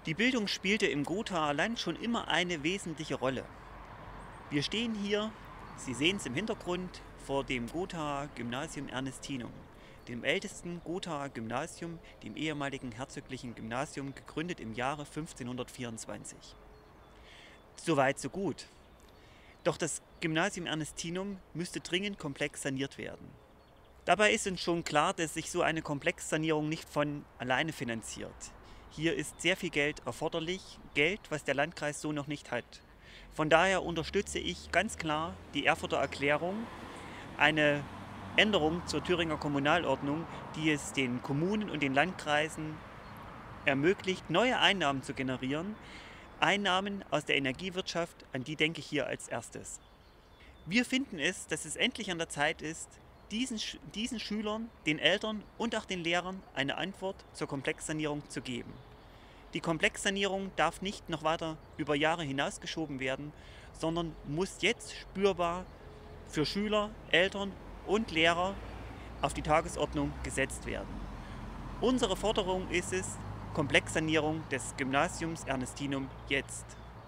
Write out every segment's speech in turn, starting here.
Die Bildung spielte im Gothaer Land schon immer eine wesentliche Rolle. Wir stehen hier, Sie sehen es im Hintergrund, vor dem Gothaer Gymnasium Ernestinum, dem ältesten Gothaer Gymnasium, dem ehemaligen herzoglichen Gymnasium, gegründet im Jahre 1524. Soweit, so gut. Doch das Gymnasium Ernestinum müsste dringend komplex saniert werden. Dabei ist uns schon klar, dass sich so eine Komplexsanierung nicht von alleine finanziert. Hier ist sehr viel Geld erforderlich, Geld, was der Landkreis so noch nicht hat. Von daher unterstütze ich ganz klar die Erfurter Erklärung, eine Änderung zur Thüringer Kommunalordnung, die es den Kommunen und den Landkreisen ermöglicht, neue Einnahmen zu generieren. Einnahmen aus der Energiewirtschaft, an die denke ich hier als erstes. Wir finden es, dass es endlich an der Zeit ist, diesen Schülern, den Eltern und auch den Lehrern eine Antwort zur Komplexsanierung zu geben. Die Komplexsanierung darf nicht noch weiter über Jahre hinausgeschoben werden, sondern muss jetzt spürbar für Schüler, Eltern und Lehrer auf die Tagesordnung gesetzt werden. Unsere Forderung ist es, Komplexsanierung des Gymnasiums Ernestinum jetzt.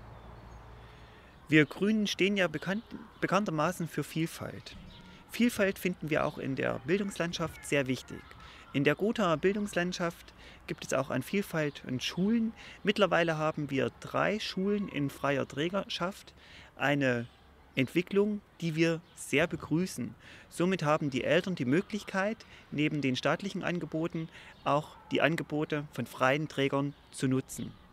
Wir Grünen stehen ja bekanntermaßen für Vielfalt. Vielfalt finden wir auch in der Bildungslandschaft sehr wichtig. In der Gothaer Bildungslandschaft gibt es auch an Vielfalt an Schulen. Mittlerweile haben wir 3 Schulen in freier Trägerschaft. Eine Entwicklung, die wir sehr begrüßen. Somit haben die Eltern die Möglichkeit, neben den staatlichen Angeboten auch die Angebote von freien Trägern zu nutzen.